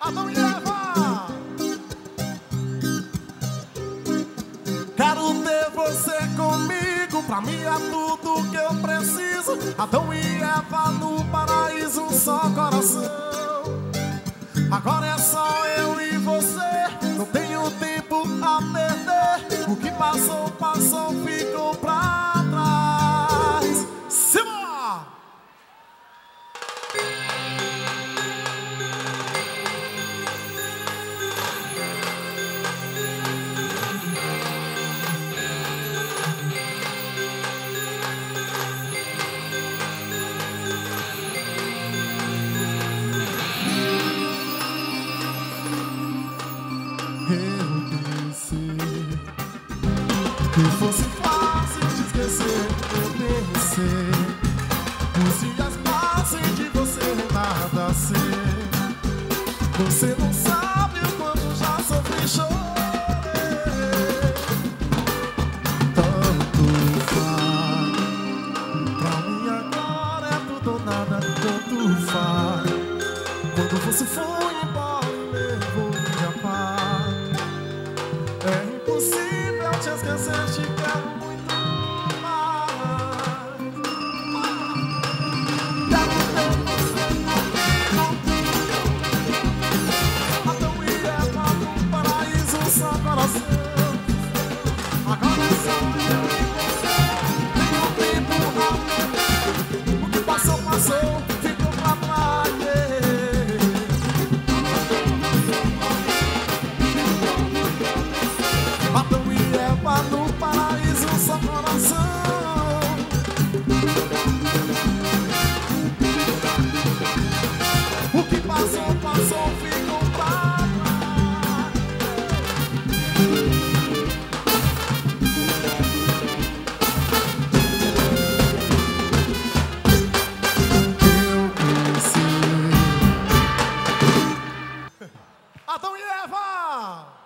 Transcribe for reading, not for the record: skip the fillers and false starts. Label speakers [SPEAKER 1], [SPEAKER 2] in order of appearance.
[SPEAKER 1] Adão e Eva. Quero ter você comigo, pra mim é tudo que eu preciso. Adão e Eva no paraíso, um só coração. Agora é só eu e você, não tenho tempo a perder. O que passou, passou, ficou pra trás. Simbora! Que fosse fácil de esquecer, eu pensei. Os dias passem de você nada ser. Você não sabe o quanto já sofri e chorei. Tanto faz, pra mim agora é tudo ou nada, tanto faz. Quando você foi embora e levou minha paz, é impossível te esquecer, te quero muito mais. Quero ter você comigo. Adão e Eva no paraíso, só coração. Agora é só eu e você, tenho tempo a perder. O que passou, passou, ficou pra trás. Adão e Eva no paraíso, só coração. O que passou, passou, ficou pra trás. Eu conheci Adão e Eva.